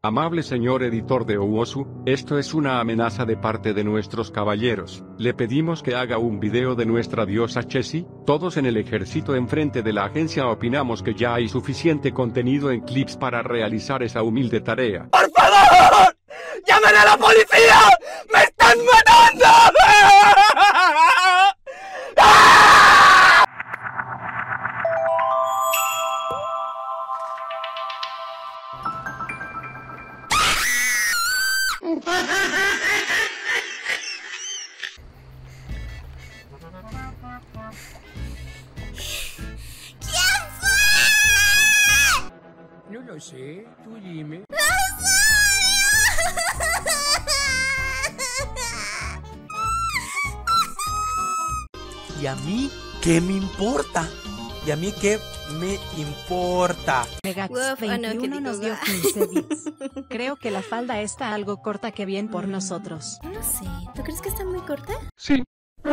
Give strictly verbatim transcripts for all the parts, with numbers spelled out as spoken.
Amable señor editor de Uosu, esto es una amenaza de parte de nuestros caballeros. Le pedimos que haga un video de nuestra diosa Chessie. Todos en el ejército enfrente de la agencia opinamos que ya hay suficiente contenido en clips para realizar esa humilde tarea. ¡Por favor! ¡Llamen a la policía! ¡Me están matando! ¿Quién fue? No lo sé, tú dime. ¿Y a mí qué me importa? ¿Y a mí qué me importa? Megax Uf, veintiuno oh no, nos dio quince bits. Creo que la falda está algo corta, que bien por nosotros. No sé, ¿tú crees que está muy corta? Sí.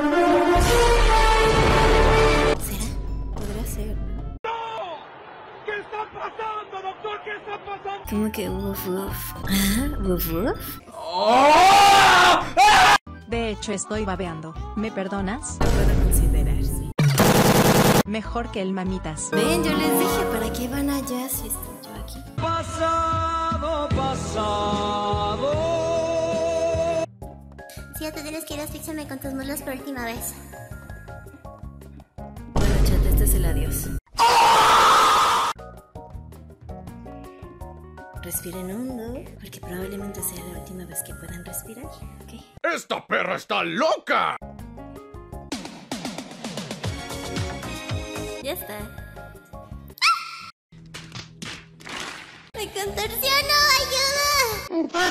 ¿Será? Podría ser. ¡No! ¿Qué está pasando, doctor? ¿Qué está pasando? ¿Cómo que uf uf? ¿Ah? ¿Uf uf? ¡Oh! De hecho estoy babeando. ¿Me perdonas? Puedo considerarse. Mejor que el mamitas. Ven, yo les dije, ¿para qué van allá si estoy yo aquí? Pasado, pasado. Si ya te tienes que ir, asfíxiame con tus muslos por última vez. Bueno, chat, este es el adiós. Respiren hondo, porque probablemente sea la última vez que puedan respirar, ¿ok? ¡Esta perra está loca! Ya está. ¡Me contorsiono! ¡Ayuda!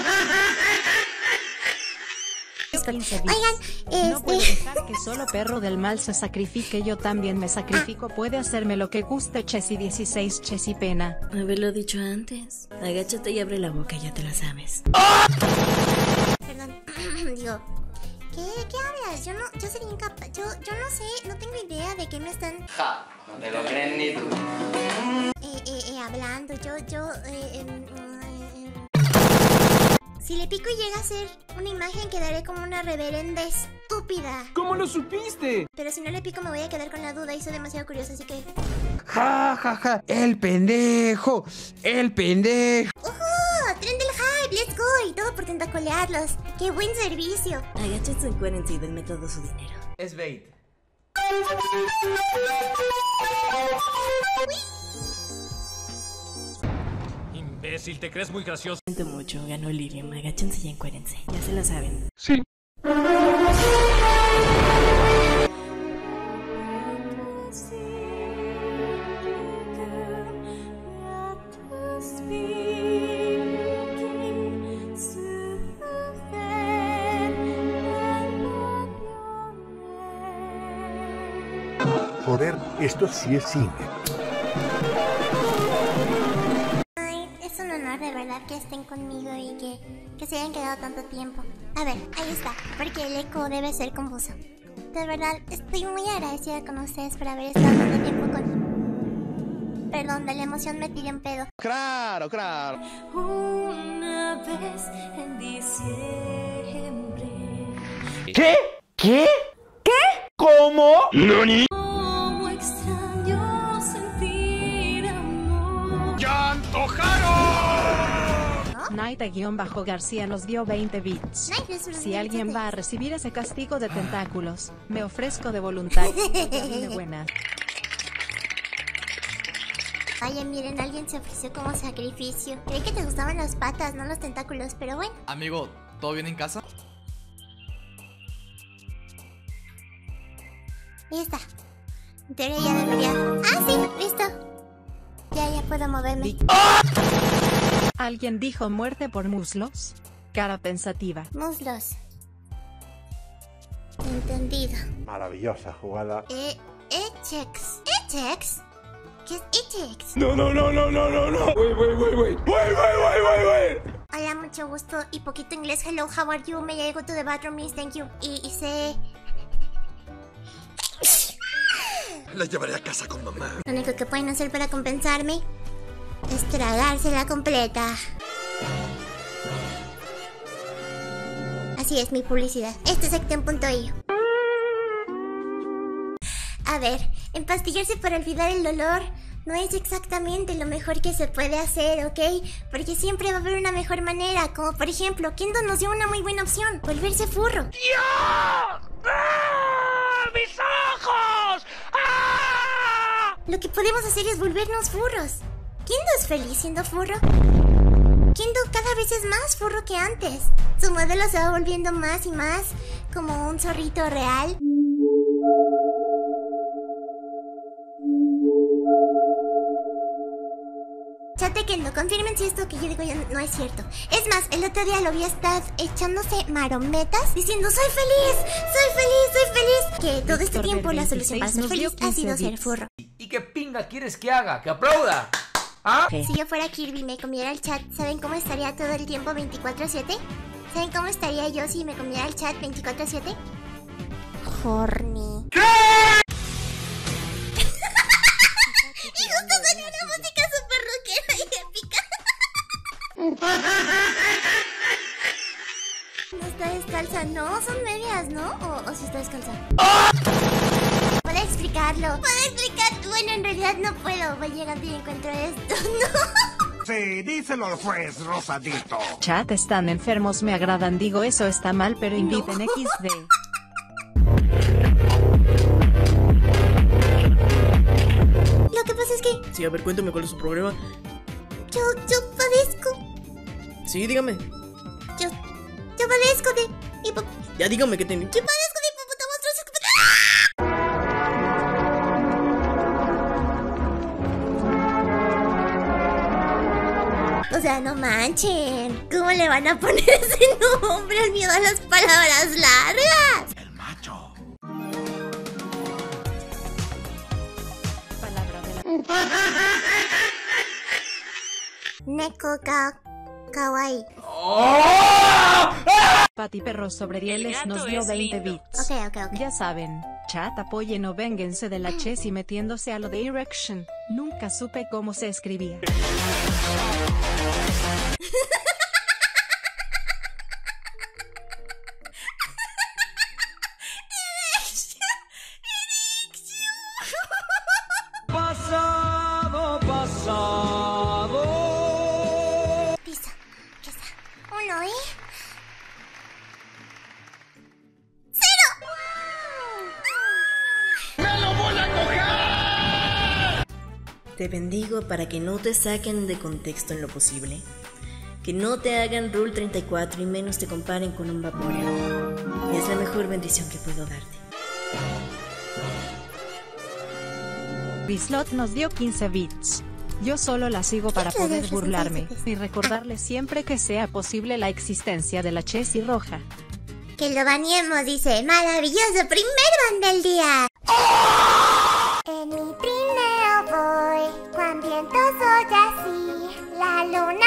quince bits. Oigan, No puedo este... dejar que solo perro del mal se sacrifique. Yo también me sacrifico. Puede hacerme lo que guste. Chessie dieciséis, Chessie pena. Haberlo dicho antes. Agáchate y abre la boca, ya te la sabes. Perdón, digo... ¿Qué? ¿Qué hablas? Yo no... Yo sería incapaz... Yo, yo no sé, no tengo idea de qué me están... Ja, no te lo creen ni tú. Eh, eh, eh, hablando, yo, yo... Eh, eh, eh, Si le pico y llega a ser una imagen, quedaré como una reverenda estúpida. ¿Cómo lo supiste? Pero si no le pico me voy a quedar con la duda y soy demasiado curiosa, así que... Ja, ja, ja. El pendejo. El pendejo. ¡Ujú! ¡Tren del hype! ¡Let's go! Y todo por tentacolearlos. ¡Qué buen servicio! Agáchense, encuérense y denme todo su dinero. Es bait. Imbécil, ¿te crees muy gracioso? Siento mucho, ganó Lirium. Agáchense y encuérense. Ya se la saben. Sí. Joder, esto sí es cine. Ay, es un honor de verdad que estén conmigo y que, que se hayan quedado tanto tiempo. A ver, ahí está, porque el eco debe ser confuso. De verdad, estoy muy agradecida con ustedes por haber estado tanto tiempo con... Perdón, de la emoción me tiré un pedo. Claro, claro. Una vez en diciembre. ¿Qué? ¿Qué? ¿Qué? ¿Cómo? ¿Nani? Como extraño sentir amor. ¡Ya antojaron! Naita-García nos dio veinte bits. Nice, es un Si bien alguien chiste. va a recibir ese castigo de tentáculos, me ofrezco de voluntad. De buena. Vaya, miren, alguien se ofreció como sacrificio. Creí que te gustaban las patas, no los tentáculos, pero bueno. Amigo, ¿todo bien en casa? Ahí está. En teoría ya debería... ¡Ah, sí! ¡Listo! Ya, ya puedo moverme. ¿Alguien dijo muerte por muslos? Cara pensativa. Muslos. Entendido. Maravillosa jugada. Eh... Echex. ¿Echex? ¿Qué es Echex? No, no, no, no, no, no, no. Wait, wait, wait, wait. Wait, wait, wait, wait, wait. Hola, mucho gusto y poquito inglés. Hello, how are you? May I go to the bathroom, miss? Thank you. Y, y sé... La llevaré a casa con mamá. Lo único que pueden hacer para compensarme es tragársela completa. Así es mi publicidad. Esto es acción punto i u. A ver, empastillarse para olvidar el dolor no es exactamente lo mejor que se puede hacer, ¿ok? Porque siempre va a haber una mejor manera, como por ejemplo, Kendo nos dio una muy buena opción, volverse furro. ¡Dios! ¡Ah! ¡Mis ojos! ¡Ah! Lo que podemos hacer es volvernos furros. Kendo es feliz siendo furro. Kendo cada vez es más furro que antes. Su modelo se va volviendo más y más como un zorrito real. Chate Kendo, confirmen si esto que yo digo ya no es cierto. Es más, el otro día lo vi estar echándose marometas diciendo soy feliz, soy feliz, soy feliz. Que todo este tiempo la solución para ser feliz ha sido ser furro. ¿Y qué pinga quieres que haga? ¡Que aplauda! ¿Ah? Si yo fuera Kirby y me comiera el chat, ¿saben cómo estaría todo el tiempo veinticuatro siete? ¿Saben cómo estaría yo si me comiera el chat veinticuatro siete? Horny. ¿Qué? Y justo salió una música súper rockera y épica. No está descalza, no, son medias, ¿no? O, o si está descalza. ¿Puedo explicarlo? ¿Puedo explicar? Bueno, en realidad no puedo. Voy llegando y encuentro esto. ¡No! Sí, díselo al juez, Rosadito. Chat, están enfermos, me agradan, digo eso está mal, pero inviten No. equis de. Lo que pasa es que Sí, a ver, cuéntame cuál es su problema. yo, yo padezco. Sí, dígame. Yo, yo padezco de hipo... Ya dígame qué tiene. Yo padezco de hipopotamostrosis. O sea, no manchen. ¿Cómo le van a poner ese nombre al miedo a las palabras largas? El macho. Palabra de la. Neko ka kawaii. Pati Perro sobre Rieles nos dio veinte bits. Ok, ok, ok. Ya saben, chat, apoyen o vénganse de la Chessy metiéndose a lo de Erection. Nunca supe cómo se escribía. Pasado, pasado. Listo. Ya está. Uno y... ¡Cero! Te bendigo para que no te saquen de contexto en lo posible. Que no te hagan Rule treinta y cuatro y menos te comparen con un Vaporeon. Es la mejor bendición que puedo darte. Bislot nos dio quince bits. Yo solo la sigo para Muchas poder gracias, burlarme entonces. y recordarle siempre que sea posible la existencia de la Chessy roja. Que lo bañemos, dice. Maravilloso primer ban del día. En mi trineo voy, cuán vientoso ya sí. La luna